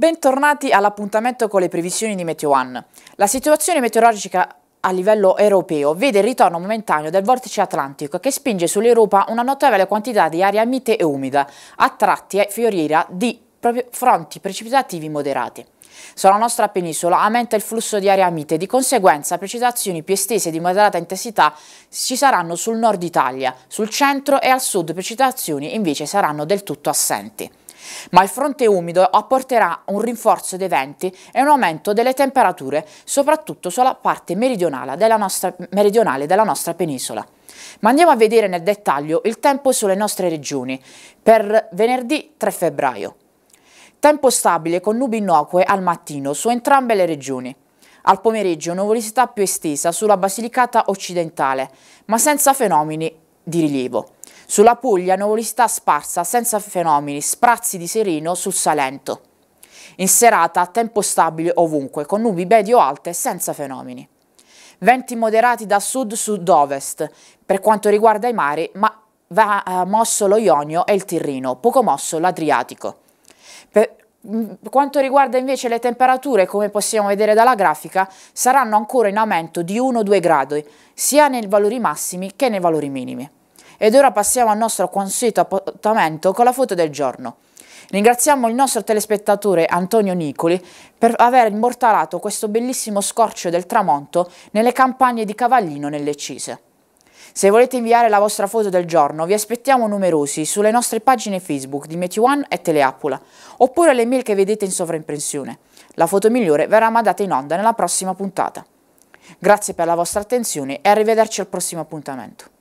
Bentornati all'appuntamento con le previsioni di Meteo One. La situazione meteorologica a livello europeo vede il ritorno momentaneo del vortice atlantico che spinge sull'Europa una notevole quantità di aria mite e umida, a tratti foriera di fronti precipitativi moderati. Sulla nostra penisola aumenta il flusso di aria mite, di conseguenza precipitazioni più estese di moderata intensità ci saranno sul nord Italia, sul centro e al sud precipitazioni invece saranno del tutto assenti. Ma il fronte umido apporterà un rinforzo dei venti e un aumento delle temperature, soprattutto sulla parte meridionale della nostra penisola. Ma andiamo a vedere nel dettaglio il tempo sulle nostre regioni per venerdì 3 febbraio. Tempo stabile con nubi innocue al mattino su entrambe le regioni. Al pomeriggio nuvolosità più estesa sulla Basilicata occidentale, ma senza fenomeni di rilievo. Sulla Puglia nuvolosità sparsa senza fenomeni, sprazzi di sereno sul Salento. In serata tempo stabile ovunque con nubi medio-alte senza fenomeni. Venti moderati da sud-sud-ovest per quanto riguarda i mari, ma va mosso lo Ionio e il Tirreno, poco mosso l'Adriatico. Per quanto riguarda invece le temperature, come possiamo vedere dalla grafica, saranno ancora in aumento di 1-2 gradi, sia nei valori massimi che nei valori minimi. Ed ora passiamo al nostro consueto appuntamento con la foto del giorno. Ringraziamo il nostro telespettatore Antonio Nicoli per aver immortalato questo bellissimo scorcio del tramonto nelle campagne di Cavallino nelle Cise. Se volete inviare la vostra foto del giorno, vi aspettiamo numerosi sulle nostre pagine Facebook di Meteo One e Teleapula, oppure le mail che vedete in sovraimpressione. La foto migliore verrà mandata in onda nella prossima puntata. Grazie per la vostra attenzione e arrivederci al prossimo appuntamento.